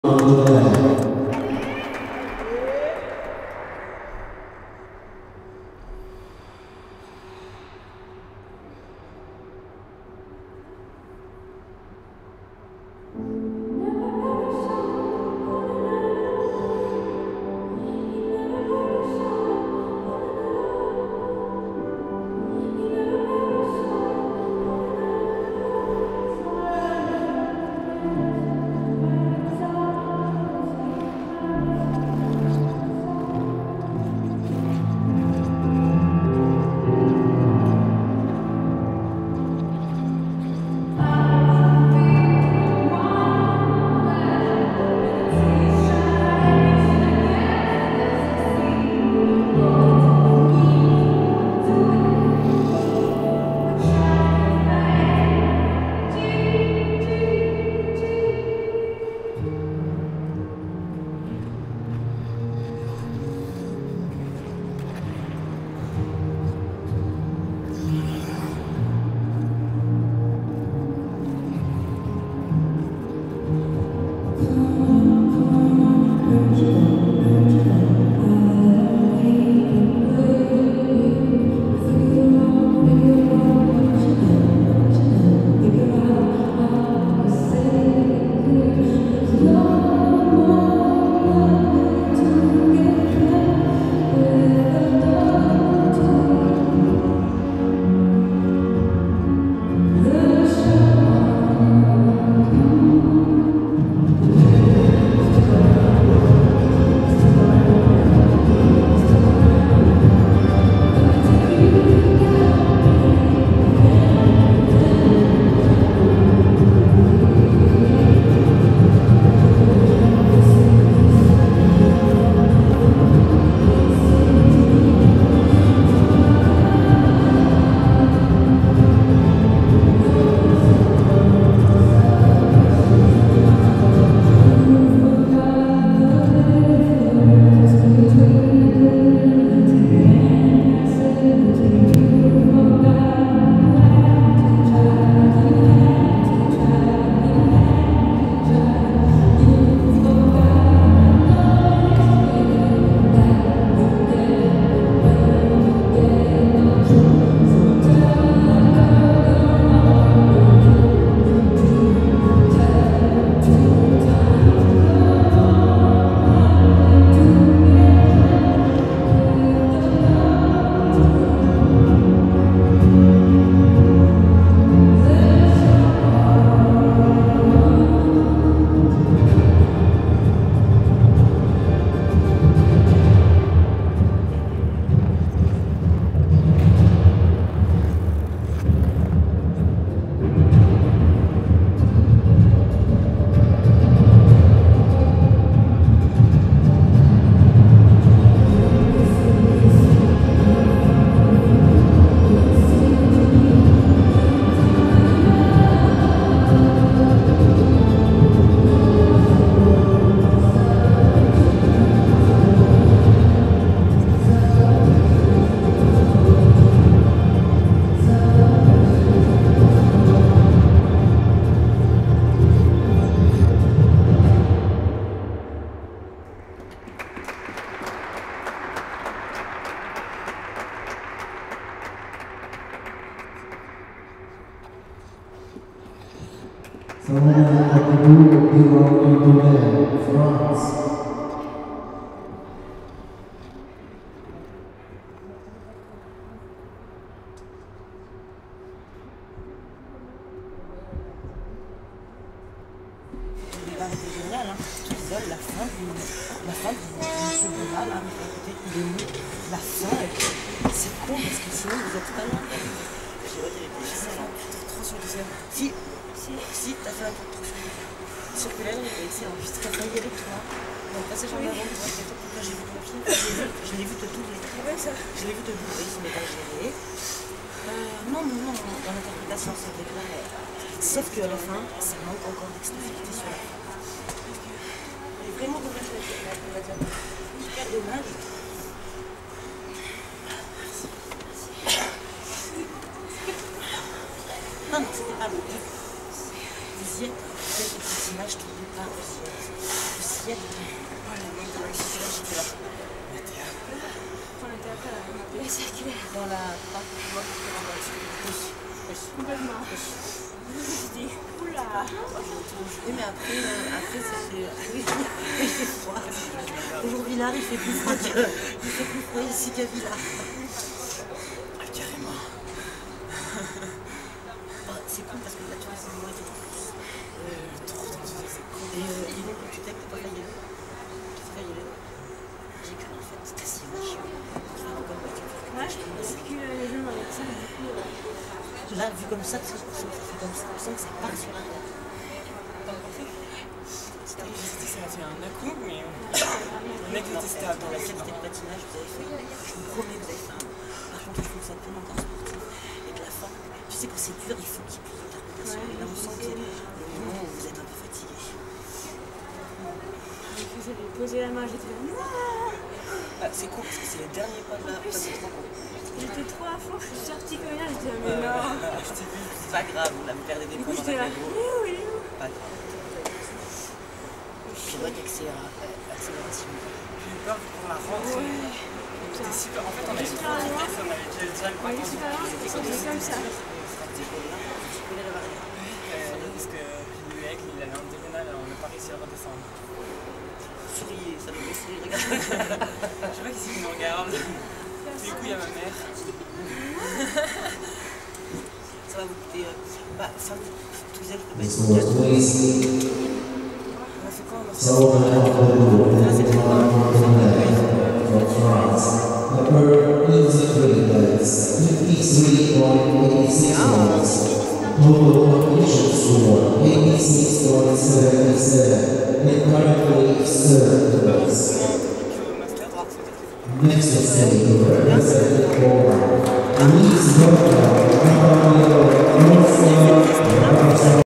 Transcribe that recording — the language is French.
Someone at the group belonging to them, France. Génial, hein. Tout seul, la fin du second-là, là, côté des mots, la fin, c'est con parce que sinon vous êtes pas loin. Si t'as fait la construction circulaire, c'est enregistré, t'as failli avec toi. Donc passer sur l'avant, j'ai vu ton pied, je l'ai vu te doubler. Je l'ai vu te doubler, ce n'est pas géré. Non, dans l'interprétation, c'est clair. Sauf qu'à la fin, ça manque encore d'extensivité sur la fin. Vraiment dommage, on va dire. Super dommage. Non, c'était pas bon. Vous y êtes, vous faites des petites images tout départ aussi. fillette. Oh, la manque de Maxi, c'est là, j'étais là. On était après la pièce circulaire. Dans la. Moi, je suis dans la Complètement. Je me suis dit, oula. oui, mais après c'était. Oui, il fait froid. Aujourd'hui, là, il fait plus froid ici qu'à Villars. Ah, carrément. C'est cool parce que là, tu vois, c'est moi qui Trop tendu, c'est cool. Et dis donc, tu t'es pas failli. J'ai cru en fait, c'était si chiant. Ouais, parce que les gens avec ça, du coup. Là, vu comme ça, ça fait comme ça, on sent que ça part sur l'arrière. Ça a fait un à-coup, mais le mec était stable. Dans la qualité de patinage, vous avez fait, je vous promets, vous avez fait un. Par contre, il faut que ça devienne encore sportif. Et de la fin, tu sais, quand c'est dur, il faut qu'il y ait plus d'interprétation. Et là, on sent qu'il y a le moment où vous êtes un peu fatigué. J'avais posé la main, j'étais là. C'est cool parce que c'est les derniers pas de la rencontre. J'étais trop à fond, je suis sortie comme ça, j'étais là, mais non. C'est pas grave, on a perdu des Du points coup, dans j'étais la là. vélo. Oui. Pas grave. C'est vrai qu'accélération. Ouais. J'ai C'était super. En fait, on avait super loin. on avait déjà le Ouais, il est super loin, c'était comme ça. Parce que le mec, il allait en diagonale, on n'a pas réussi à redescendre. Souriez, ça me fait sourire, regarde. Je sais pas qui c'est qui me regarde. Du coup, il y a ma mère. Ça va vous coûter. Ça vous coûte This was wasted. On a fait quoi? Southern Algeria and from France. The per music rates 53.86 points. Total completion score 86.77 and currently third place. Next to say represented for Louise Burkhardt.